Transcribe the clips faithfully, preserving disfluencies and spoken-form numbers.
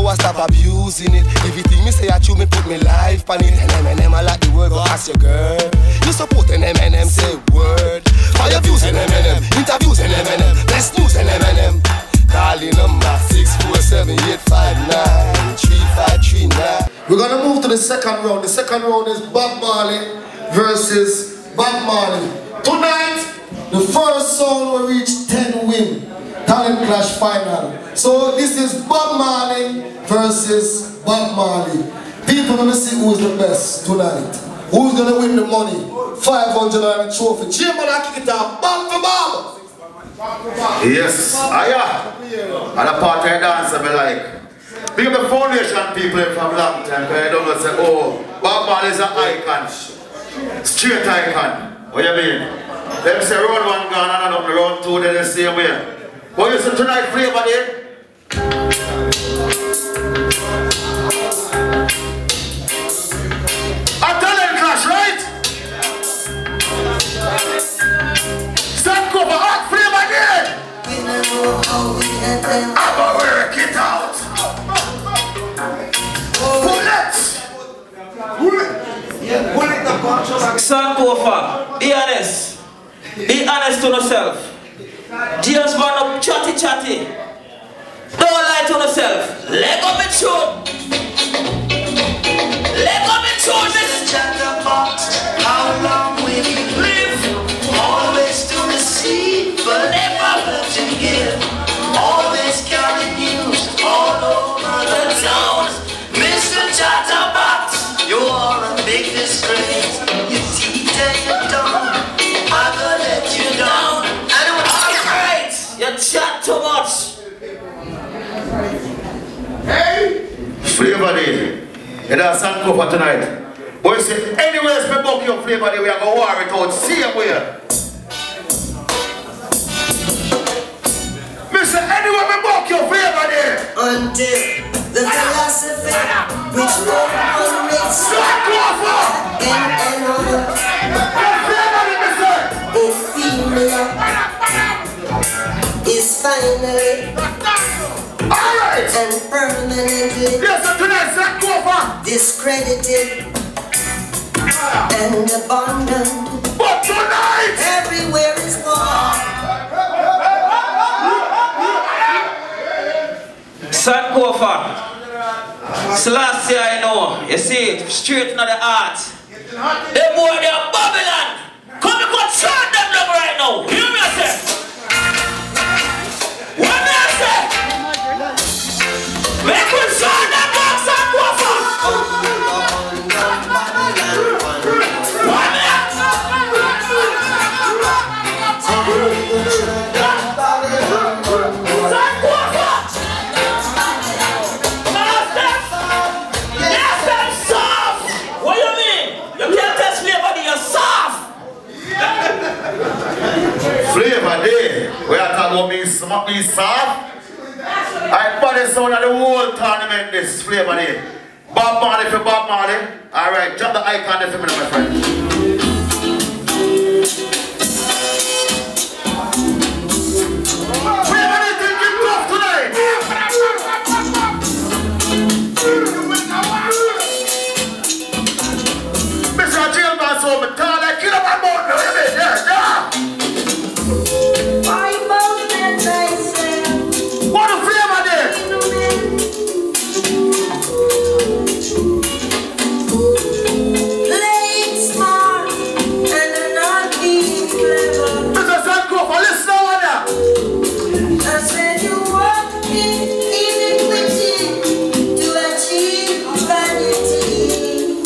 go and stop abusing it. Everything me say I chew, me put me life on it. And M and M I like the word, go ask your girl. You support an M and M, say word. Fire views in M and M, interviews in M and M, best news in M and M. Calling number six four seven eight five nine three five three nine. We're gonna move to the second round. The second round is Bob Marley versus Bob Marley. Tonight, the first song will reach ten win. Talent Clash final. So this is Bob Marley versus Bob Marley. People gonna see who's the best tonight. Who's gonna win the money? five hundred dollars trophy. Chamber that kick it off. Bob for Bob. Yes, aya. And a part I dance I like. Big up the foundation people from long time. Because I don't know say, oh, Bob Marley is an icon. Straight icon. What you mean? Them say round one gone and another round two, they're the same way. What you say tonight, flavor day? A talent clash, right? Stop cover hot flavor day. I'm gonna work it out. Bullet. Sankofa, be honest. Be honest to yourself. Just man up chatty chatty. Don't lie to yourself. Let go me truth. Let go me truth. This chatterbox. How long will you live? Always to receive, but never to give. Always carry news all over the town. Mister Chatterbox, you are a big disgrace. You teach and you don't. I'm gonna let you down. You chat too much. Hey! Flavor day. You know Sankofa tonight. Boy say anywhere we book your flavor day, we are gonna war it out. See you where. Me say anywhere we book your flavor day. Until the philosophy which no one makes Sankofa! and and on. Flavor day, me say. A female is finally alright and permanently yes, so tonight, Sankofa discredited and abandoned. But tonight, everywhere is war. Sankofa. Selassie, I know. You see it, straight into the heart. Them boy, they are Babylon. Come and go shot them them right now. Hear me, I say. What me I say? Make us shot them box and go for. What me I What you mean? You can't test flavor, you're soft. Flavor day, we are talking about me smack me soft. I put the sound of the whole tournament this flavor day. Bob Marley for Bob Marley. Alright, drop the icon there for me, my friend. Flavor day think it's tough tonight. Mister Jailman saw me tall like kill up my boat. No, you mean? Yeah, yeah. What a flavor there! Playing smart and not being clever. Mister Sankofa, listen to one now. I said you walk in iniquity to achieve vanity.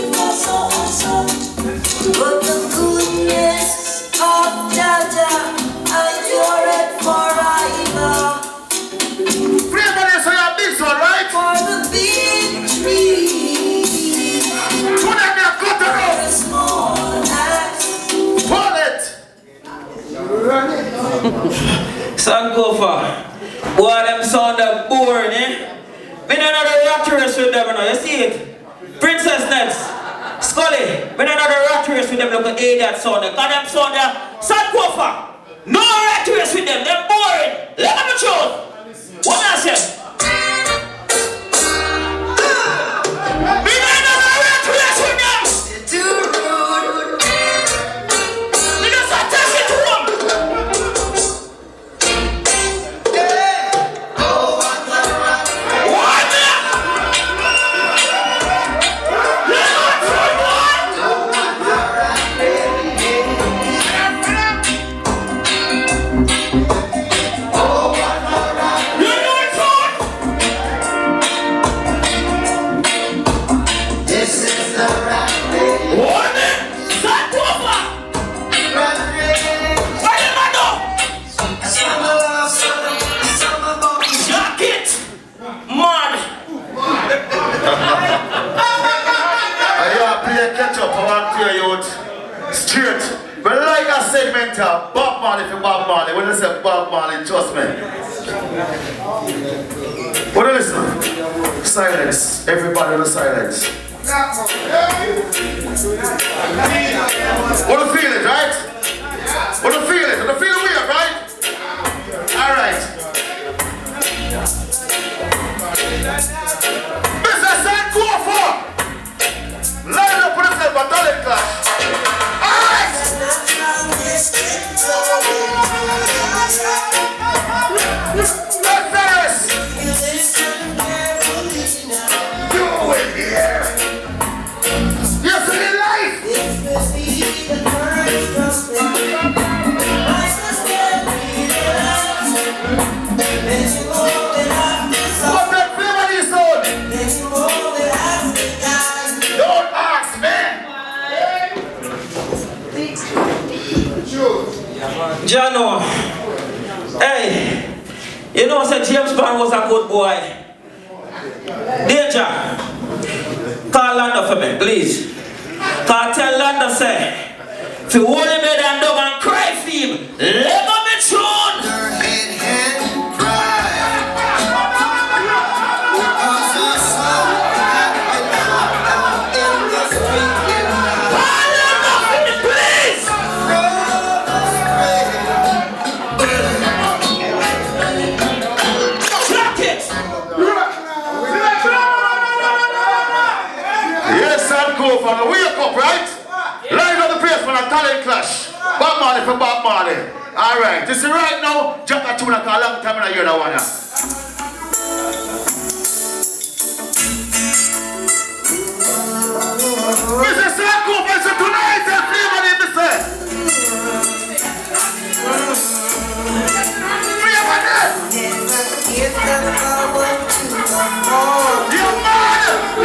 But the goodness of Jaja I adore it forever. Flavor there, so you're this one, right? For the big tree. Put them there, cut it For up. the small axe. Pull it. Sankofa. Boy, them sound that boring, eh? Me don't know the rat race with them, you know. You see it? Princess next. Scully. Me don't know the rat race with them, look at idiot sound. Cause them sound there. Sankofa. No rat race with them, they're boring. Let them choose. What I say? segment of Bob Marley for Bob Marley. When they say Bob Marley, trust me. What do you listen? Silence. Everybody on the silence. What do you feel it, right? What do you feel it? What do you feel weird, right? Alright. Mister San Kofa! Line up with yourself a talent clash. Alright! Let's finish! Do it here! You're feeling life! What's that flavor this on? Don't ask me! Jano, hey, you know, say James Bond was a good boy. Danger, call Lando for me, please. Call tell Lando say, if you hold him head and dog and cry for him, let go me tune. Wake up, right? Line up the place for a talent clash. Bob Marley for Bob Marley. Alright, this is right now. Jump that tune like a long time and I hear that one. Mister Sanko, Mister tonight, and flavor in the set. You mad?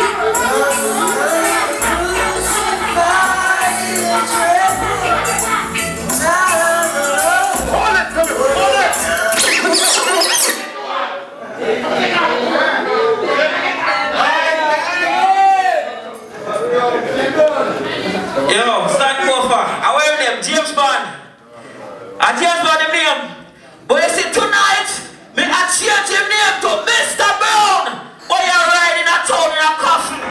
Yo, Stan Kofa, I wear him, James Bond. And James Bond him name. But you see tonight, me I change him name to Mister Brown. Boy, you're riding a town in a coffin.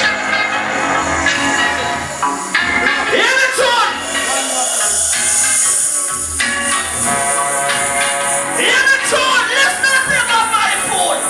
Hear me tune. Hear me tune. Listen to me about my phone.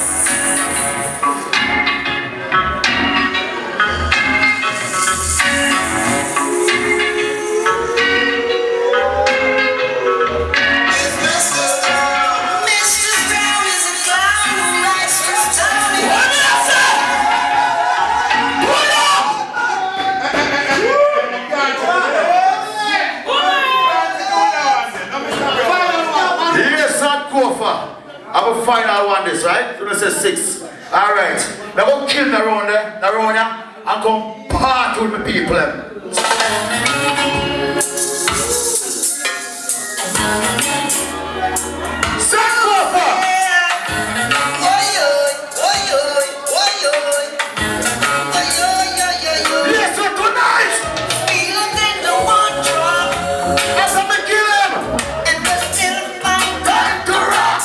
I will final one this, right? So this is six. Alright. Now go kill Naronia, Naronia, and come part with the people. Sankofa! Listen tonight! As I'm gonna kill him! Time to rock!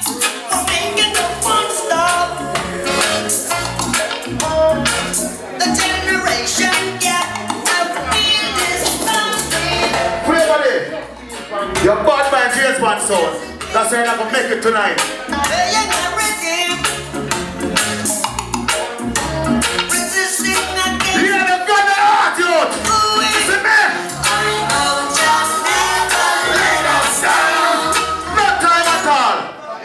Your bad man James Bond sound. That's why you're not gonna make it tonight. Yeah, they've got the heart, youth. See me? Lay down, down. No time at all.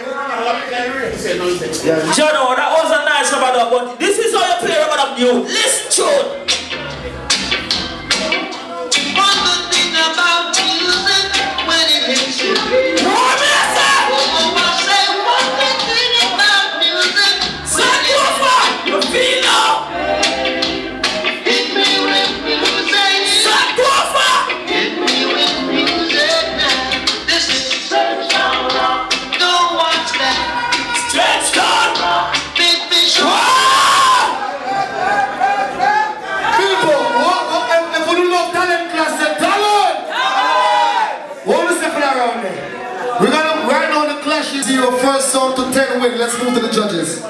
Jano, that was a nice rubber, but this is how you play rubber new. Listen to it. One good thing about music, when it hits you. let's move to the judges.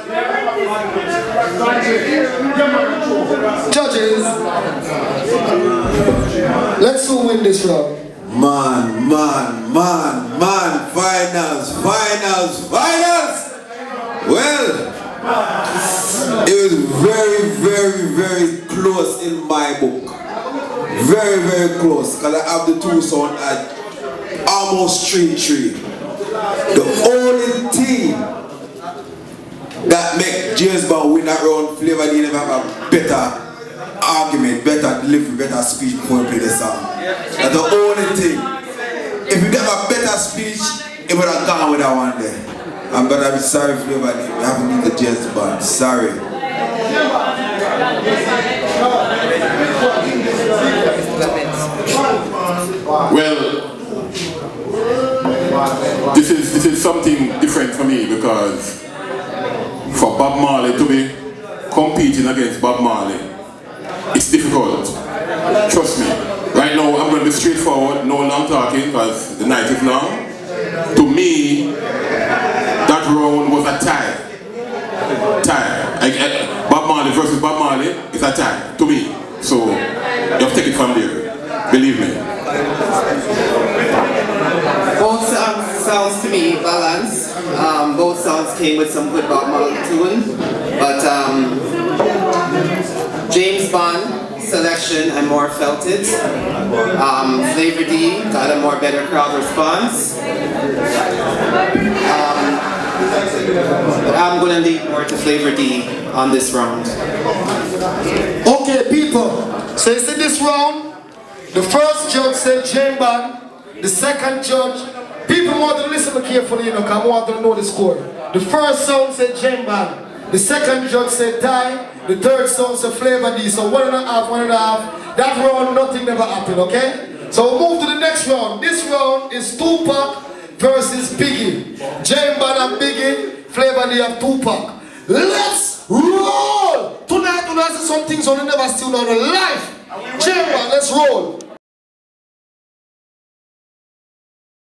Judges, let's who win this round. Man, man, man, man, finals, finals, finals! Well, it was very, very, very close in my book. Very, very close, because I have the two sound at almost three three. The only thing that make James Bond win that round, Flavor D never have a better argument, better delivery, better speech before you play the song. That's the only thing. If you get a better speech, it would have gone with that one there. I'm gonna be sorry, Flavor D. We haven't been the James Bond. Sorry. Well, this is this is something different for me because for Bob Marley to be competing against Bob Marley, it's difficult. Trust me. Right now, I'm going to be straightforward, no long talking because the night is long. To me, that round was a tie. Tie. I, I, Bob Marley versus Bob Marley is a tie to me. So you have to take it from there. Believe me. Both songs sounds to me balanced. Um, both songs came with some good Bob Marley tune, but um, James Bond selection I more felt it. Um, Flavor D got a more better crowd response. Um, but I'm gonna lean more to Flavor D on this round. Okay, people. So you see this round? The first judge said James Bond. The second judge, people want to listen carefully, you know, because I want to know the score. The first sound said James Bond. The second judge said tie. The third sound said Flavor D. So one and a half, one and a half. That round, nothing never happened, okay? So we'll move to the next round. This round is Tupac versus Biggie. James Bond and Biggie, Flavor D and Tupac. Let's roll! Tonight, tonight, some things on the never still on the life. James Bond, let's roll.